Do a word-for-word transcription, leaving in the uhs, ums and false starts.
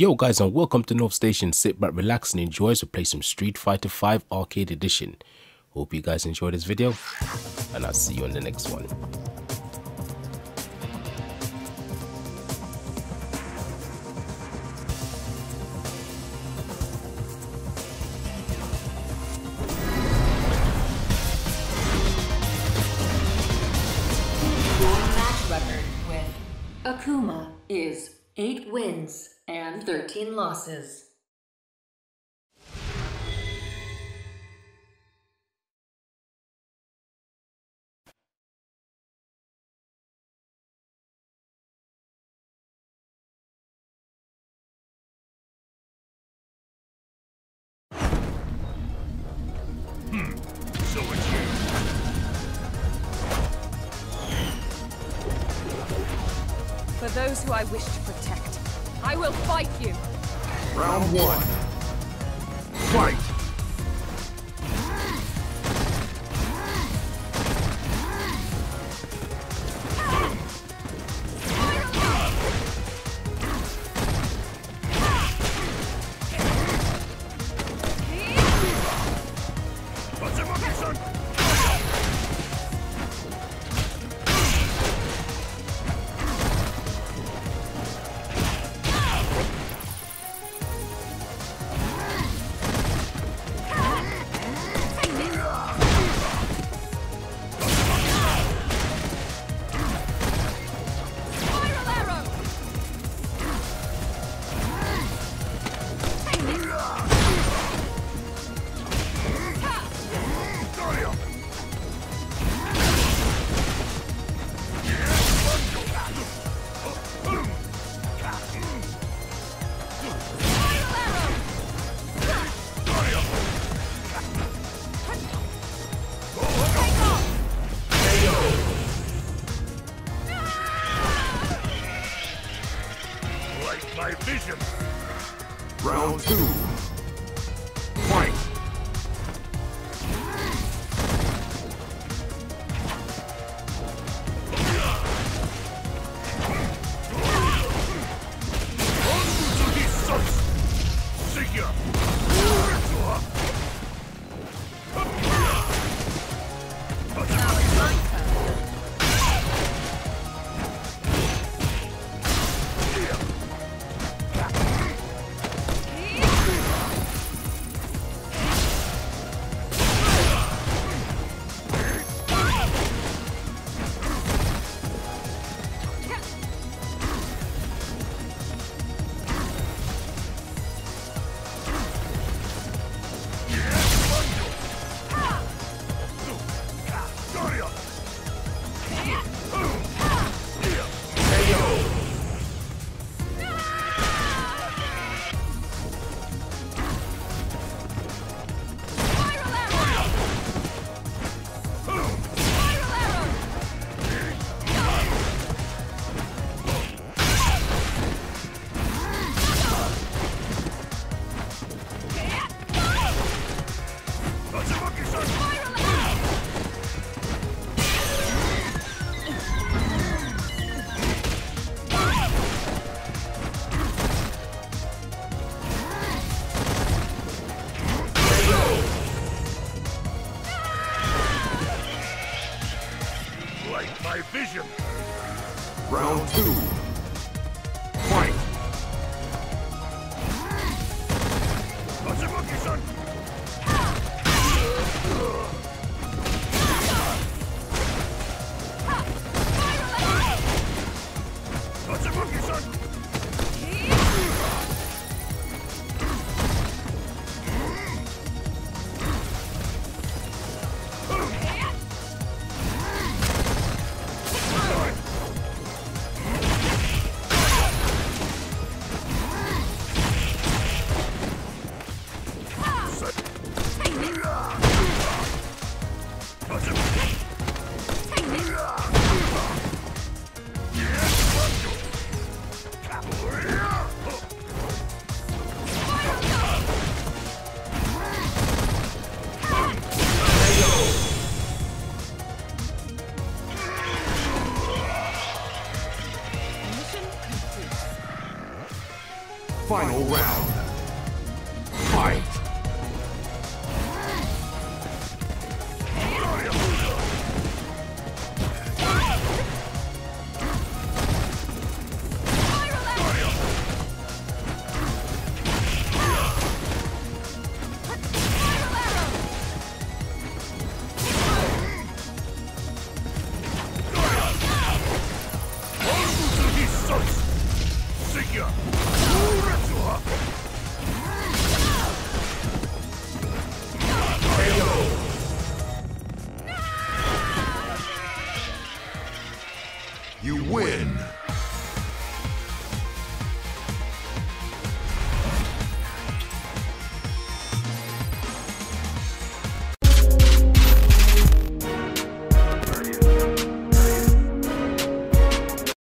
Yo guys, and welcome to NorthStation. Sit back, relax and enjoy as we play some Street Fighter five Arcade Edition. Hope you guys enjoy this video, and I'll see you on the next one. Your match record with Akuma is eight wins and thirteen losses. Hmm. So it's you. For those who I wish to protect, I will fight you! Round one. Fight! My vision. Round two. Fight. Final round. Fight!